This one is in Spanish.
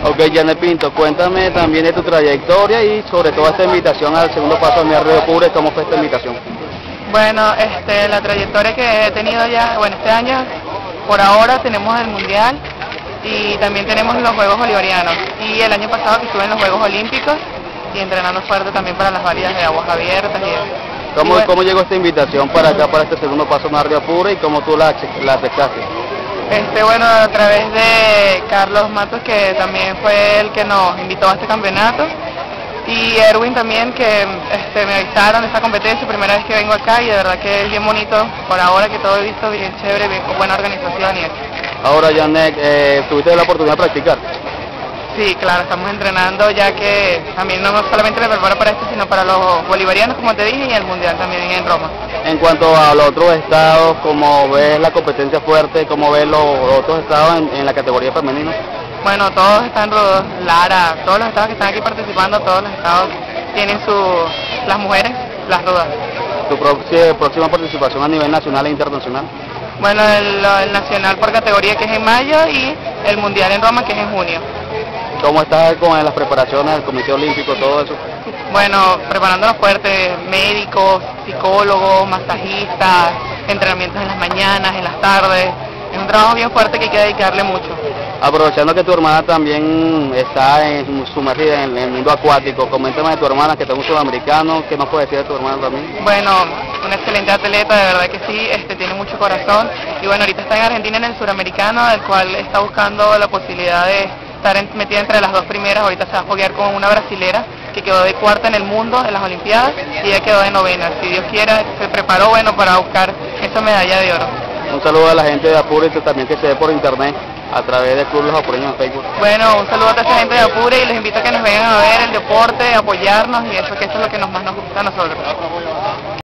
Ok, Janet Pinto, cuéntame también de tu trayectoria y sobre todo esta invitación al segundo paso de Río Pura, ¿cómo fue esta invitación? Bueno, la trayectoria que he tenido ya, bueno, este año, por ahora tenemos el Mundial y también tenemos los Juegos Bolivarianos. Y el año pasado que estuve en los Juegos Olímpicos y entrenando fuerte también para las válidas de aguas abiertas y eso. ¿Cómo llegó esta invitación para acá, para este segundo paso de Río Pura y cómo tú la aceptaste? Bueno, a través de Carlos Matos, que también fue el que nos invitó a este campeonato, y Erwin también, que me avisaron de esta competencia, primera vez que vengo acá, y de verdad que es bien bonito por ahora, que todo he visto bien chévere, bien, con buena organización y eso. Ahora, Janet, ¿tuviste la oportunidad de practicar? Sí, claro, estamos entrenando ya que también no solamente me preparo para esto, sino para los bolivarianos, como te dije, y el Mundial también en Roma. En cuanto a los otros estados, ¿cómo ves la competencia fuerte? ¿Cómo ves los otros estados en la categoría femenina? Bueno, todos están rudos, Lara, todos los estados que están aquí participando, todos los estados tienen las mujeres, las rudas. ¿Tu próxima participación a nivel nacional e internacional? Bueno, el nacional por categoría, que es en mayo, y el Mundial en Roma, que es en junio. ¿Cómo estás con las preparaciones del Comité Olímpico, todo eso? Bueno, preparándonos fuerte, médicos, psicólogos, masajistas, entrenamientos en las mañanas, en las tardes. Es un trabajo bien fuerte que hay que dedicarle mucho. Aprovechando que tu hermana también está sumergida en el mundo acuático, coméntame de tu hermana, que está un sudamericano, ¿qué nos puedes decir de tu hermana también? Bueno, una excelente atleta, de verdad que sí, tiene mucho corazón, y bueno, ahorita está en Argentina en el suramericano, el cual está buscando la posibilidad de estar metida entre las dos primeras. Ahorita se va a foguear con una brasilera que quedó de cuarta en el mundo en las Olimpiadas, y ella quedó de novena. Si Dios quiera, se preparó bueno para buscar esa medalla de oro. Un saludo a la gente de Apure también, que se ve por internet a través del Club Los Apureños en Facebook. Bueno, un saludo a toda esa gente de Apure y les invito a que nos vengan a ver el deporte, apoyarnos, y eso es lo que más nos gusta a nosotros.